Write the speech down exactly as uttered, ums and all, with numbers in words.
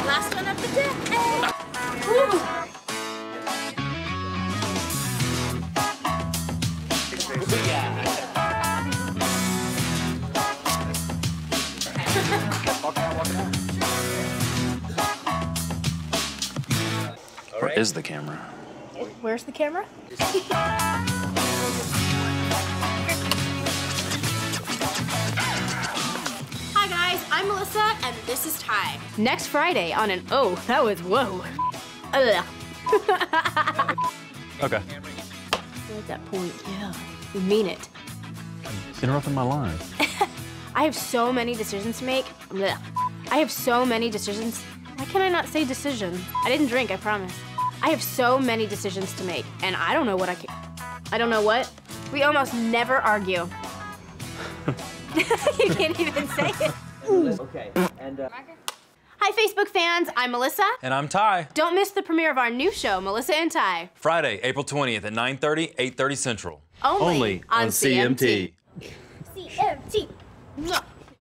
Last one of the day. Ooh. Where is the camera? Where's the camera? Hi guys, I'm Melissa and this is Tye. Next Friday on an oh, that was whoa. Ugh. Okay. You're at that point, yeah. We mean it. Interrupting my line. I have so many decisions to make. Ugh. I have so many decisions. Why can I not say decision? I didn't drink, I promise. I have so many decisions to make, and I don't know what I can. I don't know what? We almost never argue. You can't even say it. Okay, and uh... Hi, Facebook fans. I'm Melissa. And I'm Tye. Don't miss the premiere of our new show, Melissa and Tye. Friday, April twentieth at nine thirty, eight thirty Central. Only, Only on, on C M T. C M T. C M T.